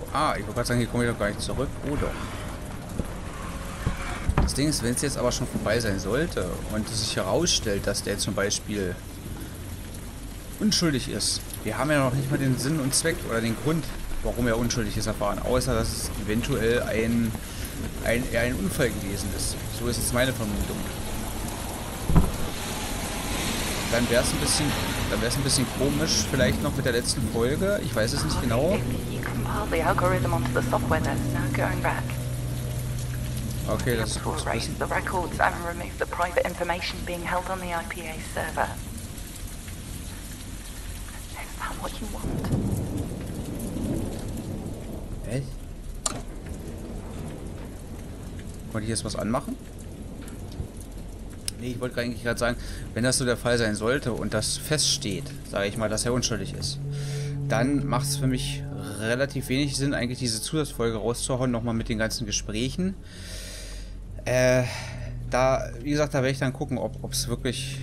Ah, ich wollte gerade sagen, hier komme ich doch gar nicht zurück. Oh doch. Das Ding ist, wenn es jetzt aber schon vorbei sein sollte und es sich herausstellt, dass der zum Beispiel unschuldig ist. Wir haben ja noch nicht mal den Sinn und Zweck oder den Grund, warum er unschuldig ist, erfahren. Außer, dass es eventuell eher ein Unfall gewesen ist. So ist jetzt meine Vermutung. Dann wäre es ein bisschen komisch, vielleicht noch mit der letzten Folge. Ich weiß es nicht genau. Okay, das ist gut zu wissen. Echt? Wollte ich jetzt was anmachen? Nee, ich wollte eigentlich gerade sagen, wenn das so der Fall sein sollte und das feststeht, sage ich mal, dass er unschuldig ist, dann macht es für mich relativ wenig Sinn, eigentlich diese Zusatzfolge rauszuhauen, nochmal mit den ganzen Gesprächen. Wie gesagt, da werde ich dann gucken, ob es wirklich,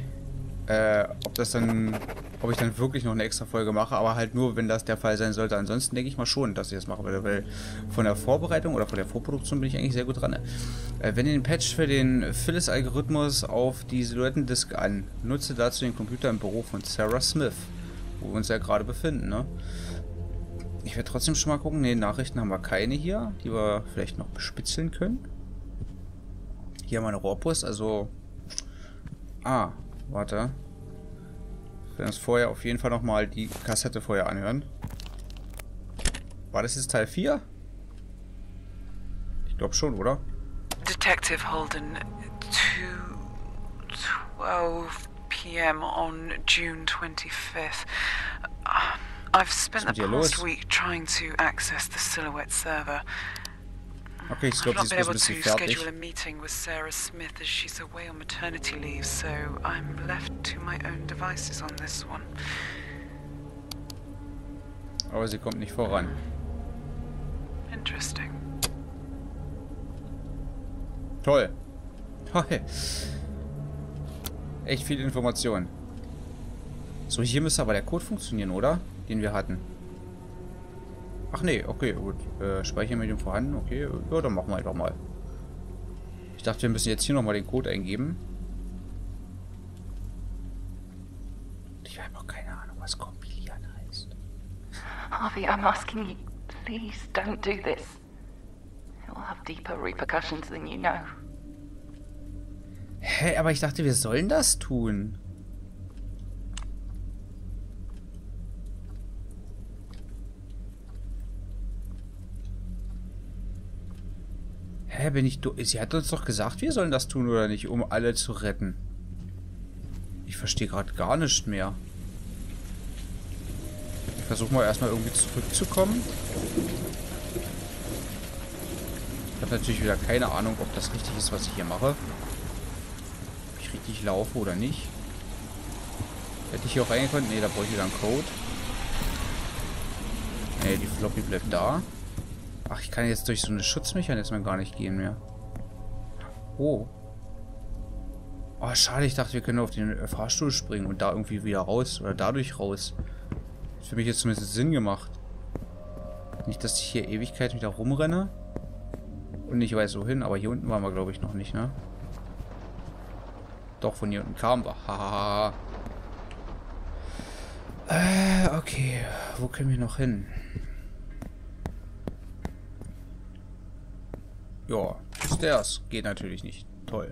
ob ich dann wirklich noch eine extra Folge mache, aber halt nur, wenn das der Fall sein sollte. Ansonsten denke ich mal schon, dass ich das mache, weil von der Vorbereitung oder von der Vorproduktion bin ich eigentlich sehr gut dran. Wende den Patch für den Phyllis-Algorithmus auf die Silhouettendisk an. Nutze dazu den Computer im Büro von Sarah Smith, wo wir uns ja gerade befinden, ne? Ich werde trotzdem schon mal gucken. Ne, Nachrichten haben wir keine hier, die wir vielleicht noch bespitzeln können. Hier haben wir eine Rohrpost, also... Ah, warte. Wir werden uns vorher auf jeden Fall nochmal die Kassette vorher anhören. War das jetzt Teil 4? Ich glaube schon, oder? Detective Holden, 2:12 p.m. on June 25th. I've spent the past week trying to access the Silhouette server. Okay, ich glaube, sie ist ein bisschen fertig. Schedule a meeting with Sarah Smith as she's away on maternity leave, so I'm left to my own devices on this one. Aber sie kommt nicht voran. Interesting. Toll. Toll. Echt viel Information. So, hier müsste aber der Code funktionieren, oder? Den wir hatten. Ach nee, okay, gut. Speichermedium vorhanden, okay. Ja, dann machen wir einfach mal. Ich dachte, wir müssen jetzt hier nochmal den Code eingeben. Ich habe auch keine Ahnung, was kompilieren heißt. Harvey, I'm asking you, please don't do this. It will have deeper repercussions than you know. Hä, aber ich dachte, wir sollen das tun. Hä, bin ich sie hat uns doch gesagt, wir sollen das tun oder nicht, um alle zu retten. Ich verstehe gerade gar nicht mehr. Ich versuche mal erstmal irgendwie zurückzukommen. Ich habe natürlich wieder keine Ahnung, ob das richtig ist, was ich hier mache. Ob ich richtig laufe oder nicht. Hätte ich hier auch rein können? Ne, da brauche ich wieder einen Code. Ne, die Floppy bleibt da. Ach, ich kann jetzt durch so eine Schutzmechanismen gar nicht gehen mehr. Oh. Oh, schade, ich dachte, wir können auf den Fahrstuhl springen und da irgendwie wieder raus. Oder dadurch raus. Das hat für mich jetzt zumindest Sinn gemacht. Nicht, dass ich hier Ewigkeit wieder rumrenne. Und nicht weiß wohin, aber hier unten waren wir, glaube ich, noch nicht, ne? Doch, von hier unten kamen wir. Hahaha. Okay. Wo können wir noch hin? Ja, Stairs. Geht natürlich nicht. Toll.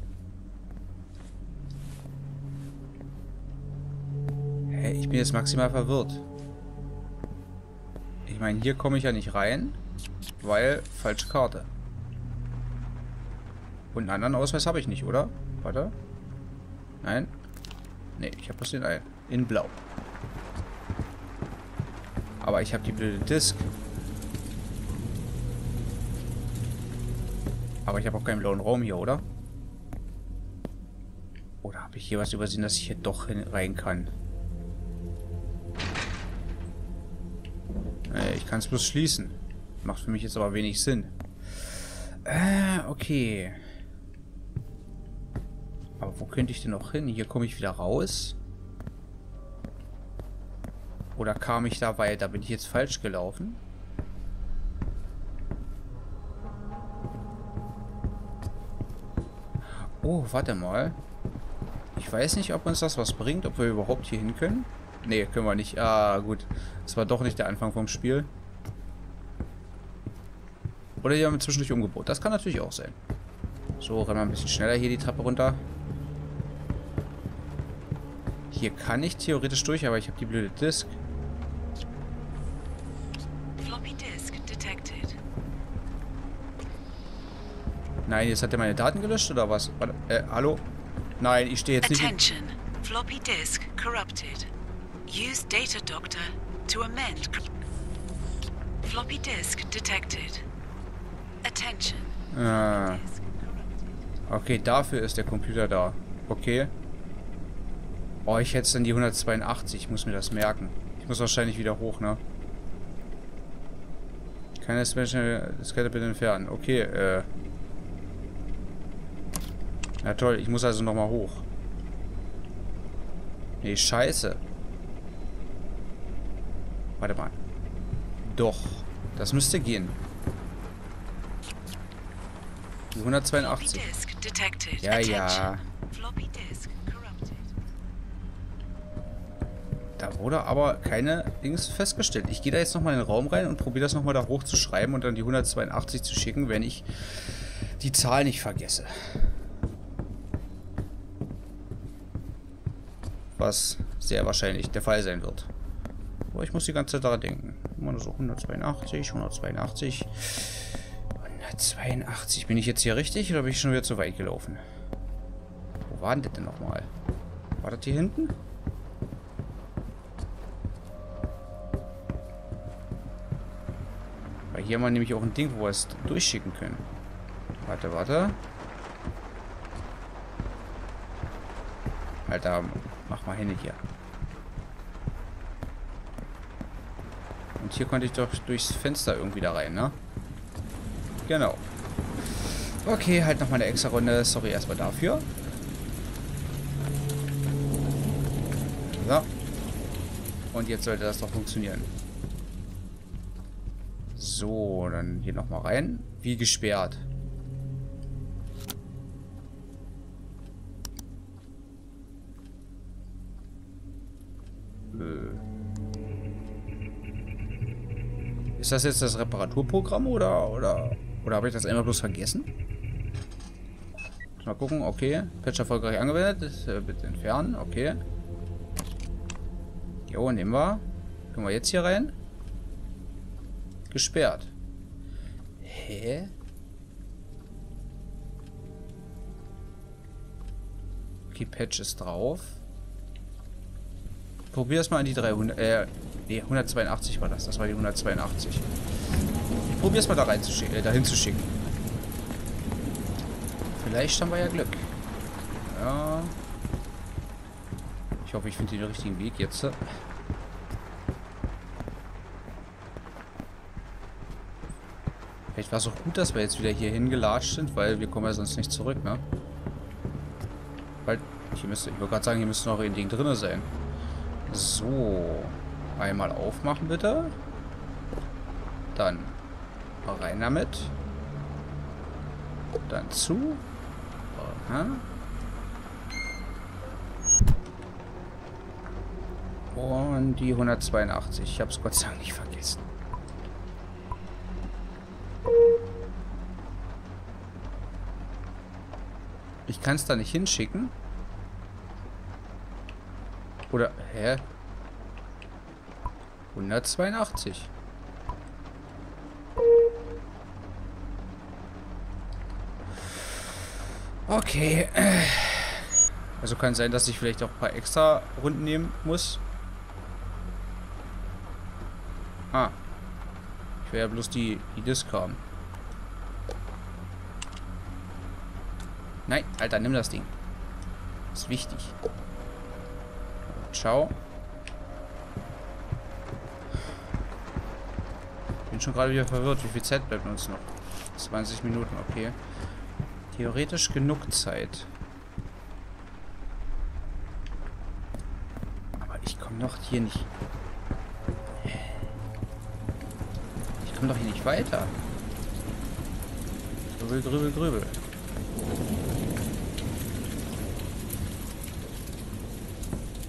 Hä, ich bin jetzt maximal verwirrt. Ich meine, hier komme ich ja nicht rein, weil falsche Karte. Und einen anderen Ausweis habe ich nicht, oder? Warte. Nein. Ne, ich habe bloß den einen. In blau. Aber ich habe die blöde Disk. Aber ich habe auch keinen blauen Raum hier, oder? Oder habe ich hier was übersehen, dass ich hier doch rein kann? Ich kann es bloß schließen. Macht für mich jetzt aber wenig Sinn. Okay. Aber wo könnte ich denn noch hin? Hier komme ich wieder raus. Oder kam ich da, weil da bin ich jetzt falsch gelaufen? Oh, warte mal. Ich weiß nicht, ob uns das was bringt, ob wir überhaupt hier hin können. Nee, können wir nicht. Ah, gut. Das war doch nicht der Anfang vom Spiel. Oder die haben zwischendurch umgebaut. Das kann natürlich auch sein. So, rennen wir ein bisschen schneller hier die Treppe runter. Hier kann ich theoretisch durch, aber ich habe die blöde Disk. Floppy disk detected. Nein, jetzt hat er meine Daten gelöscht oder was? Warte, hallo? Nein, ich stehe jetzt nicht... Attention. Floppy disk corrupted. Use data doctor to amend. Floppy disk detected. Attention. Ah. Okay, dafür ist der Computer da. Okay. Oh, ich hätte es dann die 182. Ich muss mir das merken. Ich muss wahrscheinlich wieder hoch, ne? Keine Special Diskette bitte entfernen. Okay, na toll, ich muss also nochmal hoch. Nee, scheiße. Warte mal. Doch. Das müsste gehen. Die 182. Ja, ja. Da wurde aber keine Dings festgestellt. Ich gehe da jetzt nochmal in den Raum rein und probiere das nochmal da hoch zu schreiben und dann die 182 zu schicken, wenn ich die Zahl nicht vergesse. Was sehr wahrscheinlich der Fall sein wird. Aber ich muss die ganze Zeit daran denken. Immer nur so 182, 182. 182. Bin ich jetzt hier richtig oder bin ich schon wieder zu weit gelaufen? Wo war denn das denn nochmal? War das hier hinten? Weil hier haben wir nämlich auch ein Ding, wo wir es durchschicken können. Warte, warte. Alter, mach mal hin hier. Und hier konnte ich doch durchs Fenster irgendwie da rein, ne? Genau. Okay, halt nochmal eine extra Runde. Sorry erstmal dafür. So. Und jetzt sollte das doch funktionieren. So, dann hier nochmal rein. Wie gesperrt. Ist das jetzt das Reparaturprogramm oder habe ich das einfach bloß vergessen? Mal gucken, okay. Patch erfolgreich angewendet. Bitte entfernen, okay. Jo, nehmen wir. Können wir jetzt hier rein? Gesperrt. Hä? Okay, Patch ist drauf. Probier es mal an die 300. Nee, 182 war das. Das war die 182. Ich probier es mal da rein dahin zu schicken. Vielleicht haben wir ja Glück. Ja. Ich hoffe, ich finde den richtigen Weg jetzt. Vielleicht war es auch gut, dass wir jetzt wieder hier hingelatscht sind, weil wir kommen ja sonst nicht zurück, ne? Weil, hier müsste, ich wollte gerade sagen, hier müsste noch ein Ding drin sein. So. Einmal aufmachen, bitte. Dann rein damit. Dann zu. Aha. Und die 182. Ich habe es Gott sei Dank nicht vergessen. Ich kann es da nicht hinschicken. Oder, hä? 182. Okay. Also kann sein, dass ich vielleicht auch ein paar extra Runden nehmen muss. Ah. Ich will ja bloß die Disk haben. Nein, Alter, nimm das Ding. Das ist wichtig. Ciao. Bin schon gerade wieder verwirrt. Wie viel Zeit bleibt uns noch? 20 Minuten, okay. Theoretisch genug Zeit. Aber ich komme doch hier nicht... Ich komme doch hier nicht weiter. Grübel, grübel, grübel.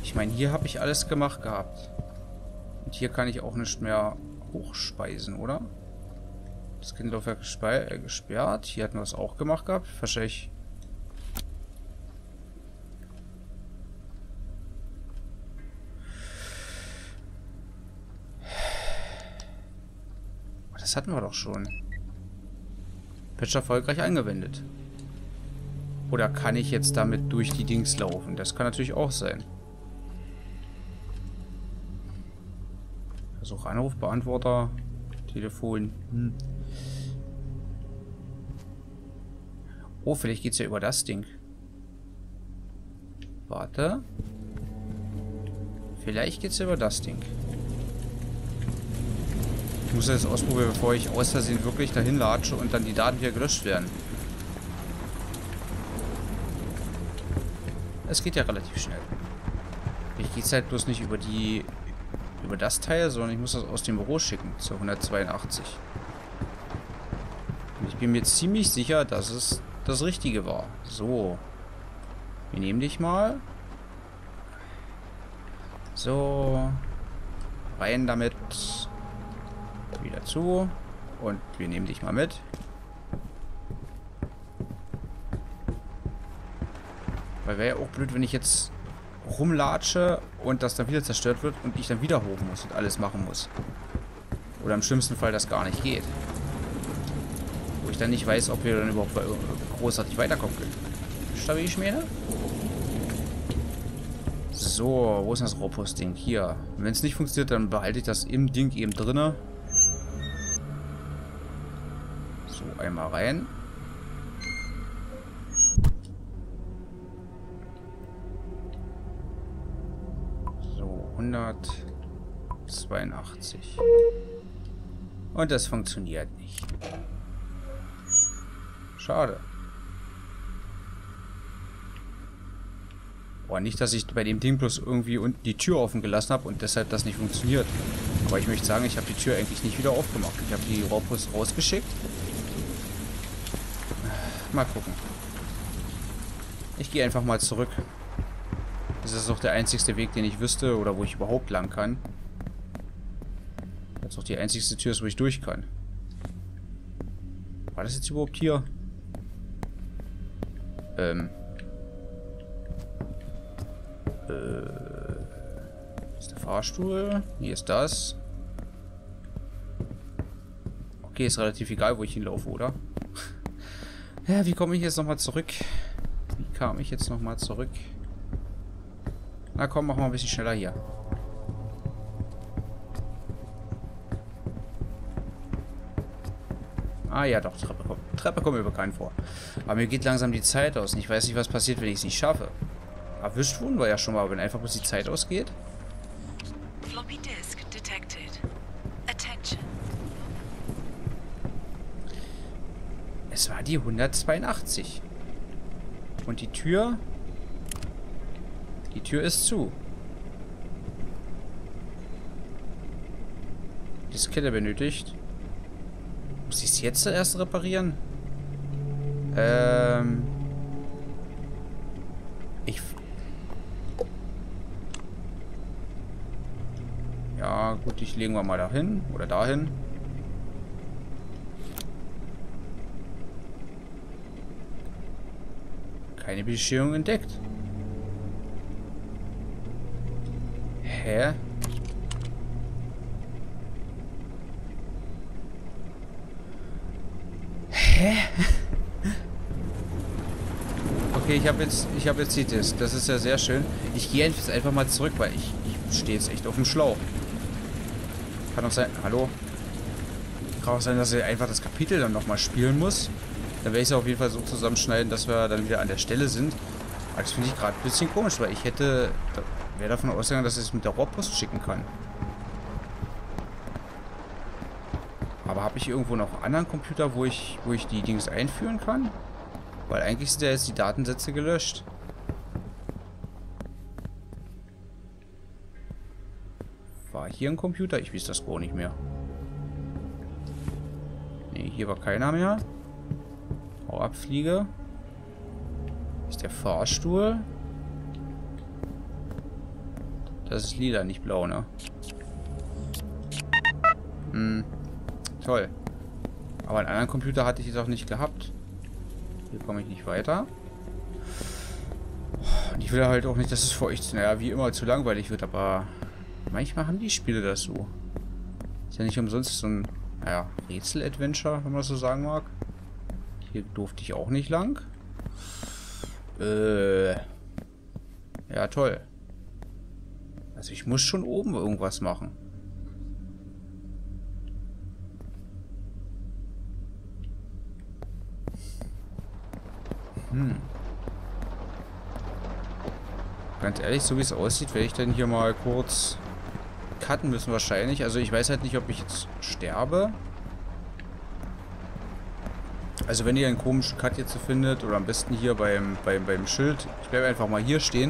Ich meine, hier habe ich alles gemacht gehabt. Und hier kann ich auch nicht mehr hochspeisen, oder? Das Kinderlaufwerk gesperrt. Hier hatten wir es auch gemacht gehabt. Wahrscheinlich... Das hatten wir doch schon. Patch erfolgreich angewendet. Oder kann ich jetzt damit durch die Dings laufen? Das kann natürlich auch sein. Versuch Anrufbeantworter, Telefon. Oh, vielleicht geht's ja über das Ding. Warte. Vielleicht geht's ja über das Ding. Ich muss das ausprobieren, bevor ich aus Versehen wirklich dahin latsche und dann die Daten wieder gelöscht werden. Es geht ja relativ schnell. Ich gehe es halt bloß nicht über das Teil, sondern ich muss das aus dem Büro schicken zu 182. Und ich bin mir ziemlich sicher, dass es das Richtige war. So. Wir nehmen dich mal. So. Rein damit. Wieder zu. Und wir nehmen dich mal mit. Weil wäre ja auch blöd, wenn ich jetzt rumlatsche und das dann wieder zerstört wird und ich dann wieder hoch muss und alles machen muss. Oder im schlimmsten Fall das gar nicht geht. Wo ich dann nicht weiß, ob wir dann überhaupt großartig weiterkommen können. Stabil, ich meine? So, wo ist das Rohpost-Ding? Hier. Wenn es nicht funktioniert, dann behalte ich das im Ding eben drinne. So, einmal rein. So, 182. Und das funktioniert nicht. Schade. Boah, nicht, dass ich bei dem Ding bloß irgendwie unten die Tür offen gelassen habe und deshalb das nicht funktioniert. Aber ich möchte sagen, ich habe die Tür eigentlich nicht wieder aufgemacht. Ich habe die Rohrpost rausgeschickt. Mal gucken. Ich gehe einfach mal zurück. Das ist auch der einzigste Weg, den ich wüsste oder wo ich überhaupt lang kann. Das ist auch die einzigste Tür, wo ich durch kann. War das jetzt überhaupt hier? Ist der Fahrstuhl? Hier ist das. Okay, ist relativ egal, wo ich hinlaufe, oder? Ja, wie komme ich jetzt nochmal zurück? Wie kam ich jetzt nochmal zurück? Na komm, mach mal ein bisschen schneller hier. Ah ja, doch, Treppe kommt mir bekannt vor. Aber mir geht langsam die Zeit aus und ich weiß nicht, was passiert, wenn ich es nicht schaffe. Erwischt wurden wir ja schon mal, wenn einfach bloß die Zeit ausgeht. Floppy disk detected. Attention. Es war die 182. Und die Tür... Die Tür ist zu. Diskette benötigt. Muss ich es jetzt erst reparieren? Ja, gut, die legen wir mal dahin. Oder dahin. Keine Bescherung entdeckt. Hä? Hä? Okay, ich habe jetzt die Disk. Das ist ja sehr schön. Ich gehe jetzt einfach mal zurück, weil ich stehe jetzt echt auf dem Schlauch. Kann auch sein... Hallo? Kann auch sein, dass ich einfach das Kapitel dann nochmal spielen muss. Dann werde ich es auf jeden Fall so zusammenschneiden, dass wir dann wieder an der Stelle sind. Aber das finde ich gerade ein bisschen komisch, weil ich wäre davon ausgegangen, dass ich es mit der Rohrpost schicken kann. Aber habe ich irgendwo noch einen anderen Computer, wo ich die Dings einführen kann? Weil eigentlich sind ja jetzt die Datensätze gelöscht. War hier ein Computer? Ich weiß das gar nicht mehr. Ne, hier war keiner mehr. Hau ab, Fliege. Ist der Fahrstuhl? Das ist lila, nicht blau, ne? Hm. Toll. Aber einen anderen Computer hatte ich jetzt auch nicht gehabt. Hier komme ich nicht weiter. Und ich will halt auch nicht, dass es für euch, naja, wie immer zu langweilig wird, aber manchmal haben die Spiele das so. Ist ja nicht umsonst so ein, naja, Rätsel-Adventure, wenn man das so sagen mag. Hier durfte ich auch nicht lang. Ja, toll. Also ich muss schon oben irgendwas machen. Ganz ehrlich, so wie es aussieht, werde ich dann hier mal kurz cutten müssen wahrscheinlich. Also ich weiß halt nicht, ob ich jetzt sterbe. Also wenn ihr einen komischen Cut jetzt findet, oder am besten hier beim Schild, ich bleibe einfach mal hier stehen.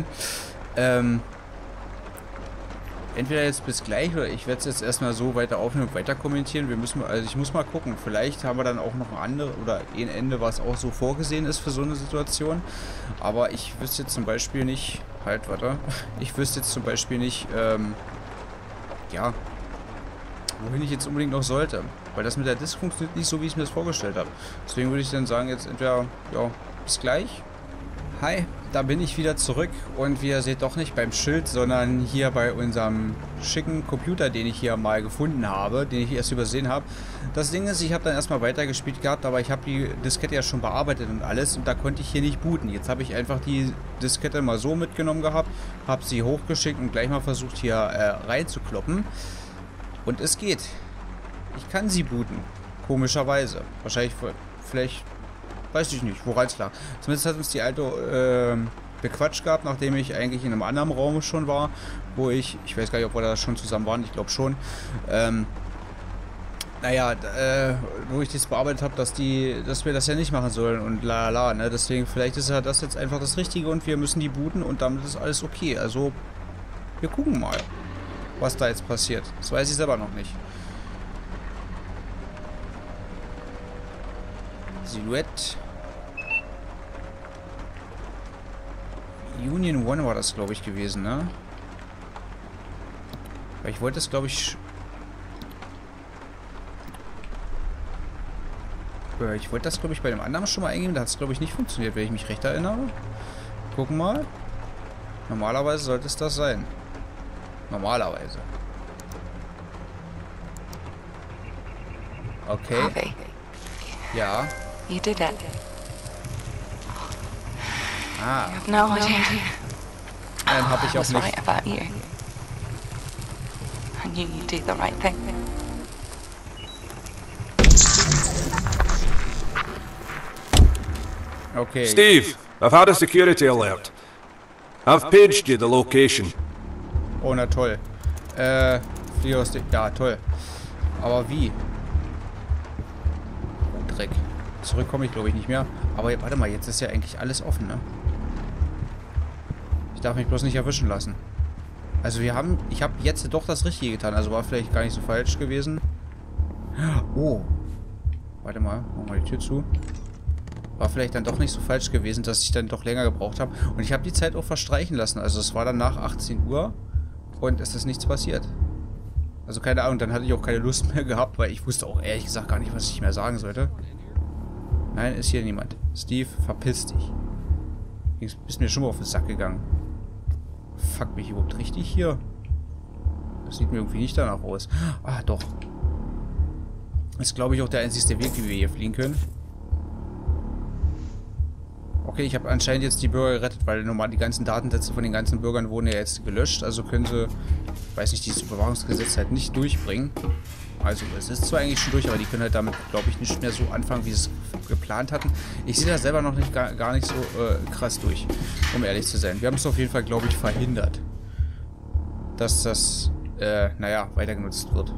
Entweder jetzt bis gleich, oder ich werde es jetzt erstmal so weiter aufnehmen und weiter kommentieren. Also ich muss mal gucken, vielleicht haben wir dann auch noch ein anderes oder ein Ende, was auch so vorgesehen ist für so eine Situation. Aber ich wüsste jetzt zum Beispiel nicht, ich wüsste jetzt zum Beispiel nicht, ja, wohin ich jetzt unbedingt noch sollte. Weil das mit der Disk funktioniert nicht so, wie ich mir das vorgestellt habe. Deswegen würde ich dann sagen, jetzt entweder, ja, bis gleich. Hi, da bin ich wieder zurück und wie ihr seht, doch nicht beim Schild, sondern hier bei unserem schicken Computer, den ich hier mal gefunden habe, den ich erst übersehen habe. Das Ding ist, ich habe dann erstmal weitergespielt gehabt, aber ich habe die Diskette ja schon bearbeitet und alles und da konnte ich hier nicht booten. Jetzt habe ich einfach die Diskette mal so mitgenommen gehabt, habe sie hochgeschickt und gleich mal versucht hier reinzukloppen. Und es geht. Ich kann sie booten. Komischerweise. Wahrscheinlich, vielleicht, weiß ich nicht, woran es lag. Zumindest hat uns die alte bequatscht gehabt, nachdem ich eigentlich in einem anderen Raum schon war, wo ich weiß gar nicht, ob wir da schon zusammen waren, ich glaube schon. Naja, wo ich das bearbeitet habe, dass wir das ja nicht machen sollen und la, ne? Deswegen, vielleicht ist ja das jetzt einfach das Richtige und wir müssen die booten und damit ist alles okay. Also, wir gucken mal, was da jetzt passiert. Das weiß ich selber noch nicht. Silhouette. Union One war das, glaube ich, gewesen, ne? Weil ich wollte das, glaube ich... Ich wollte das, glaube ich, bei dem anderen schon mal eingeben. Da hat es, glaube ich, nicht funktioniert, wenn ich mich recht erinnere. Gucken mal. Normalerweise sollte es das sein. Normalerweise. Okay. Harvey. Ja. You did it. Ah. You have no idea. Dann habe ich I auch was nicht... right about you. I knew you'd do the right thing. Okay. Steve, I've had a security alert. I've paged you the location. Oh, na toll. Flieger aus dem... Ja, toll. Aber wie? Oh, Dreck. Zurück komme ich, glaube ich, nicht mehr. Aber warte mal, jetzt ist ja eigentlich alles offen, ne? Ich darf mich bloß nicht erwischen lassen. Also ich habe jetzt doch das Richtige getan. Also war vielleicht gar nicht so falsch gewesen. Oh. Warte mal, machen wir die Tür zu. War vielleicht dann doch nicht so falsch gewesen, dass ich dann doch länger gebraucht habe. Und ich habe die Zeit auch verstreichen lassen. Also es war dann nach 18 Uhr und es ist nichts passiert. Also keine Ahnung, dann hatte ich auch keine Lust mehr gehabt, weil ich wusste auch ehrlich gesagt gar nicht, was ich mehr sagen sollte. Nein, ist hier niemand. Steve, verpiss dich. Bist mir schon mal auf den Sack gegangen. Fuck, mich überhaupt richtig hier? Das sieht mir irgendwie nicht danach aus. Ah, doch. Das ist, glaube ich, auch der einzigste Weg, wie wir hier fliehen können. Okay, ich habe anscheinend jetzt die Bürger gerettet, weil normal die ganzen Datensätze von den ganzen Bürgern wurden ja jetzt gelöscht. Also können sie, weiß nicht, dieses Überwachungsgesetz halt nicht durchbringen. Also es ist zwar eigentlich schon durch, aber die können halt damit, glaube ich, nicht mehr so anfangen, wie sie es geplant hatten. Ich sehe das selber noch nicht gar nicht so krass durch, um ehrlich zu sein. Wir haben es auf jeden Fall, glaube ich, verhindert, dass das, naja, weiter genutzt wird.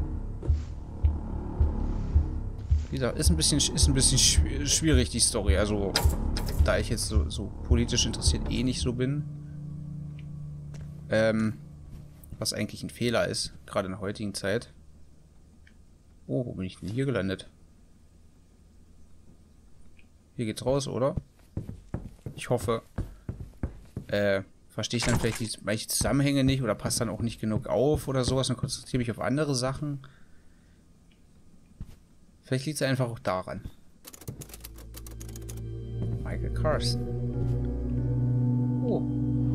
Wie gesagt, ist ein bisschen schwierig, die Story. Also, da ich jetzt so politisch interessiert nicht so bin. Was eigentlich ein Fehler ist, gerade in der heutigen Zeit. Oh, wo bin ich denn hier gelandet? Hier geht's raus, oder? Ich hoffe. verstehe ich dann vielleicht manche Zusammenhänge nicht oder passt dann auch nicht genug auf oder sowas und konzentriere mich auf andere Sachen. Vielleicht liegt es einfach auch daran. Michael Carson. Oh.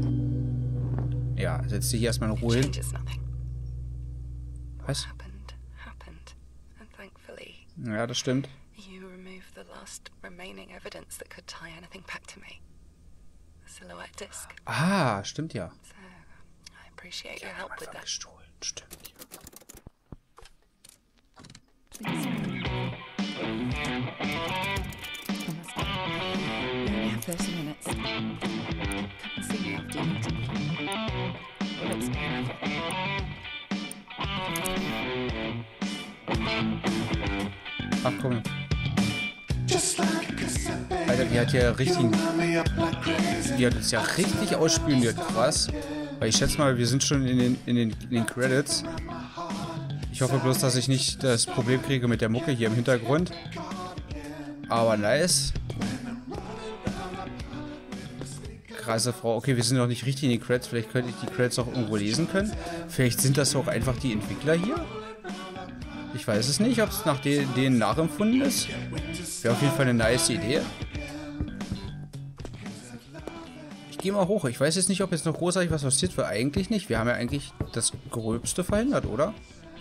Ja, setz dich erstmal in Ruhe hin. Was? Ja, das stimmt. You removed the last remaining evidence that could tie anything back to me. The silhouette disc. Ah, stimmt ja. So, I appreciate your help with that. Gestohlen. Stimmt. You only have 30 minutes. Come and see me after your meeting. Let's Ach komm. Alter, die hat ja richtig. Die hat uns ja richtig ausspioniert, krass. Weil ich schätze mal, wir sind schon in den Credits. Ich hoffe bloß, dass ich nicht das Problem kriege mit der Mucke hier im Hintergrund. Aber nice. Krasse Frau. Okay, wir sind noch nicht richtig in den Credits. Vielleicht könnte ich die Credits auch irgendwo lesen können. Vielleicht sind das auch einfach die Entwickler hier. Ich weiß es nicht, ob es nach denen nachempfunden ist. Wäre auf jeden Fall eine nice Idee. Ich gehe mal hoch. Ich weiß jetzt nicht, ob jetzt noch großartig was passiert, weil eigentlich nicht. Wir haben ja eigentlich das Gröbste verhindert, oder?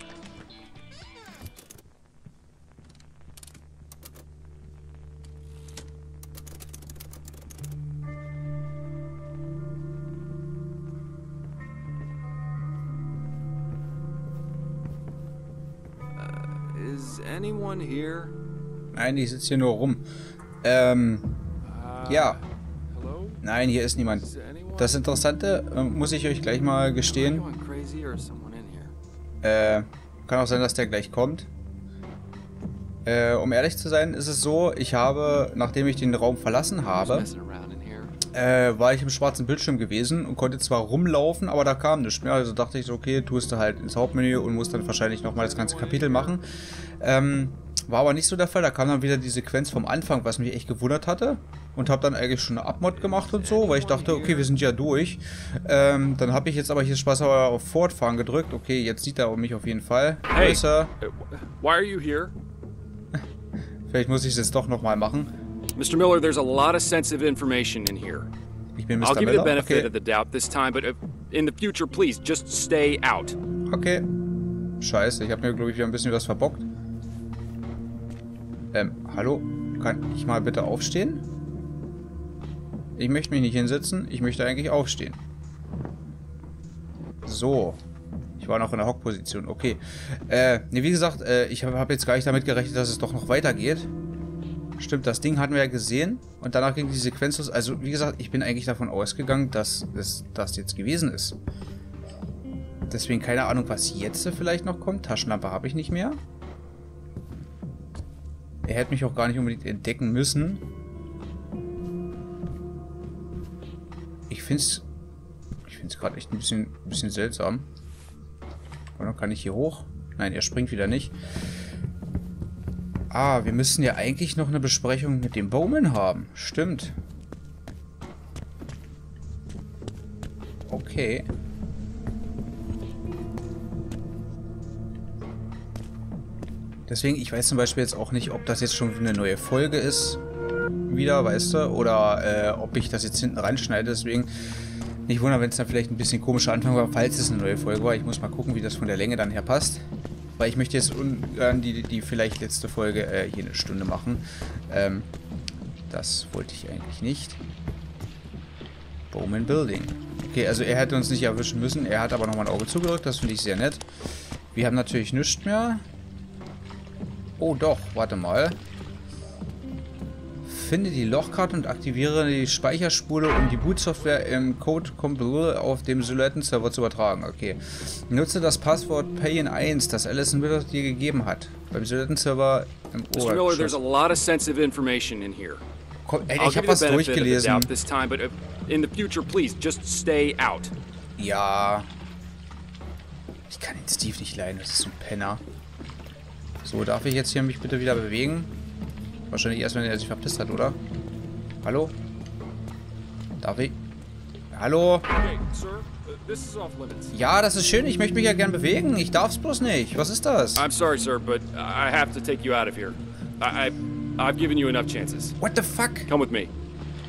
Is anyone here? Nein, ich sitze hier nur rum. Ja. Hello? Nein, hier ist niemand. Das Interessante, muss ich euch gleich mal gestehen. Kann auch sein, dass der gleich kommt. Um ehrlich zu sein, ist es so, ich habe, nachdem ich den Raum verlassen habe, war ich im schwarzen Bildschirm gewesen und konnte zwar rumlaufen, aber da kam nichts mehr. Also dachte ich so, okay, tust du halt ins Hauptmenü und musst dann wahrscheinlich nochmal das ganze Kapitel machen. War aber nicht so der Fall. Da kam dann wieder die Sequenz vom Anfang, was mich echt gewundert hatte. Und habe dann eigentlich schon eine Abmod gemacht und so, weil ich dachte, okay, wir sind ja durch. Dann habe ich jetzt aber hier Spaß auf Fortfahren gedrückt. Okay, jetzt sieht er mich auf jeden Fall. Hey, why are you here? Vielleicht muss ich es jetzt doch nochmal machen. Mr. Miller, there's a lot of sensitive information in here. Ich bin Mr. I'll give Miller. you the benefit Okay. of the doubt this time, but in the future, please, just stay out. Okay. Scheiße, ich habe mir, glaube ich, wieder ein bisschen was verbockt. Hallo? Kann ich mal bitte aufstehen? Ich möchte mich nicht hinsetzen. Ich möchte eigentlich aufstehen. So. Ich war noch in der Hockposition. Okay. Ne, wie gesagt, ich habe jetzt gar nicht damit gerechnet, dass es doch noch weitergeht. Stimmt, das Ding hatten wir ja gesehen. Und danach ging die Sequenz los. Also, wie gesagt, ich bin eigentlich davon ausgegangen, dass es das jetzt gewesen ist. Deswegen keine Ahnung, was jetzt vielleicht noch kommt. Taschenlampe habe ich nicht mehr. Er hätte mich auch gar nicht unbedingt entdecken müssen. Ich finde es gerade echt ein bisschen seltsam. Oder kann ich hier hoch? Nein, er springt wieder nicht. Ah, wir müssen ja eigentlich noch eine Besprechung mit dem Bowman haben. Stimmt. Okay. Deswegen, ich weiß zum Beispiel jetzt auch nicht, ob das jetzt schon eine neue Folge ist. Wieder, weißt du? Oder ob ich das jetzt hinten reinschneide. Deswegen nicht wundern, wenn es dann vielleicht ein bisschen komischer Anfang war, falls es eine neue Folge war. Ich muss mal gucken, wie das von der Länge dann her passt. Weil ich möchte jetzt ungern die vielleicht letzte Folge hier eine Stunde machen. Das wollte ich eigentlich nicht. Bowman Building. Okay, also er hätte uns nicht erwischen müssen. Er hat aber nochmal ein Auge zugedrückt. Das finde ich sehr nett. Wir haben natürlich nichts mehr. Oh doch, warte mal. Finde die Lochkarte und aktiviere die Speicherspule, um die Bootsoftware im Code Compiler auf dem Silhouetten-Server zu übertragen. Okay. Nutze das Passwort Payin1, das Alison Miller dir gegeben hat. Beim Silhouetten-Server im Mr. Miller, there's a lot of sensitive information in here. Komm, ey, ich habe was durchgelesen. This time, but in the future, please, just stay out. Ja. Ich kann den Steve nicht leiden, das ist so ein Penner. So, darf ich jetzt hier mich bitte wieder bewegen? Wahrscheinlich erst, wenn er sich verpisst hat, oder? Hallo? Darf ich? Hallo? Ja, das ist schön. Ich möchte mich ja gern bewegen. Ich darf's bloß nicht. Was ist das? I'm sorry, sir, but I have to take you out of here. I've given you enough chances. What the fuck? Come with me.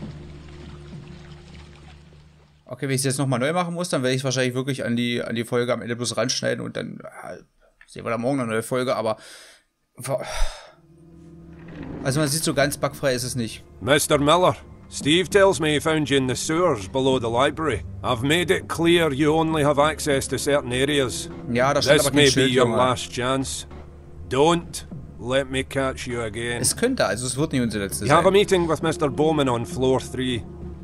Okay, wenn ich es jetzt nochmal neu machen muss, dann werde ich es wahrscheinlich wirklich an die Folge am Ende bloß ranschneiden und dann sehen wir da morgen eine neue Folge, aber... Also man sieht, so ganz bugfrei ist es nicht. Mr. Miller, Steve tells me he found you in the sewers below the library. I've made it clear you only have access to certain areas. Ja, das steht aber kein Schild, This may be your last chance. Don't let me catch you again. Es könnte, also es wird nicht unsere letzte You have a sein. meeting with Mr. Bowman on floor 3.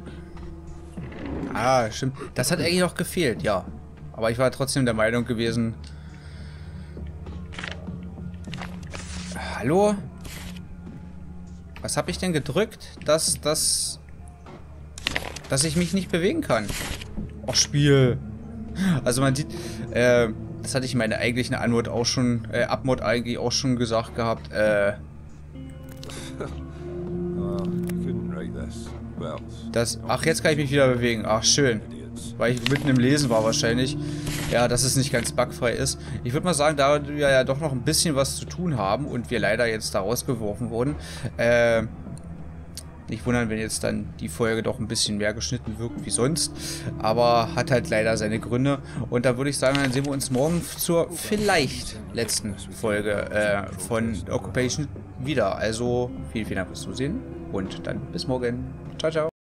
Ah, stimmt. Das hat eigentlich noch gefehlt, ja. Aber ich war trotzdem der Meinung gewesen... Hallo? Was habe ich denn gedrückt, dass ich mich nicht bewegen kann? Och, Spiel. Also man sieht, das hatte ich in meiner eigentlichen Antwort auch schon, Abmod eigentlich auch schon gesagt gehabt, ach, jetzt kann ich mich wieder bewegen. Ach, schön. Weil ich mitten im Lesen war wahrscheinlich. Ja, dass es nicht ganz bugfrei ist. Ich würde mal sagen, da wir ja doch noch ein bisschen was zu tun haben und wir leider jetzt da rausgeworfen wurden, nicht wundern, wenn jetzt dann die Folge doch ein bisschen mehr geschnitten wirkt wie sonst. Aber hat halt leider seine Gründe. Und da würde ich sagen, dann sehen wir uns morgen zur vielleicht letzten Folge von Occupation wieder. Also vielen, vielen Dank fürs Zusehen und dann bis morgen. Ciao, ciao.